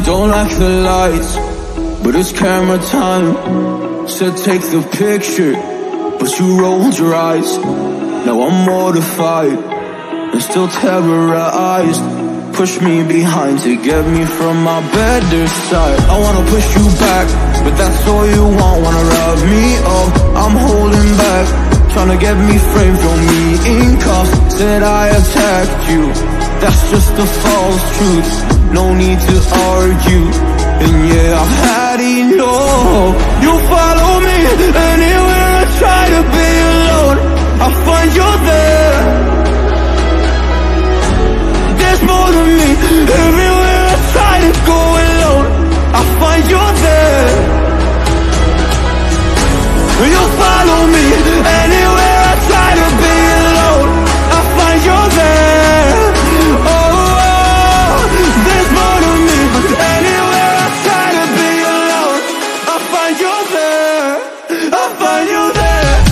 don't like the lights, but it's camera time. Said take the picture, but you rolled your eyes. Now I'm mortified and still terrorized. Push me behind to get me from my better side. I wanna push you back, but that's all you want. Wanna rub me up, I'm holding back. Tryna get me framed, throw me in cuffs. Said I attacked you, that's just a false truth. No need to argue, and yeah, I've had enough. You follow me anywhere I try to be alone, I find you there. There's more than me, everywhere I try to go alone, I find you there. You follow me anywhere I try to be alone, I find you there. Oh, there's more to me, anywhere I try to be alone, I find you there, I find you there.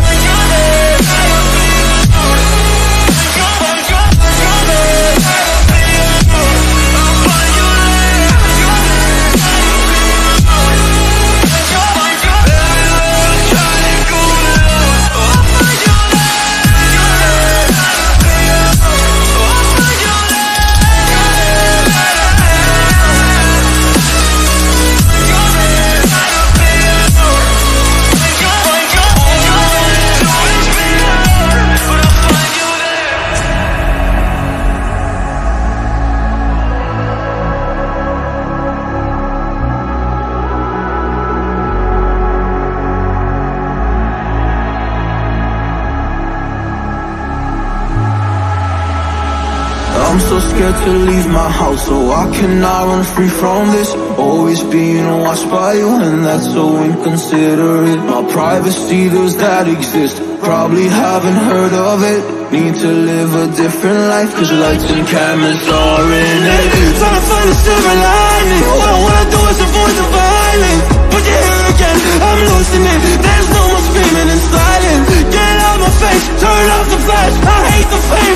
I'm so scared to leave my house, so I cannot run free from this. Always being watched by you, and that's so inconsiderate. My privacy, does that exist? Probably haven't heard of it. Need to live a different life, cause lights and cameras are in it. Trying to find a silver lining, all I wanna do is avoid the violence. But you're here again, I'm losing it. There's no more screaming and sliding. Get out my face, turn off the flash, I hate the fame.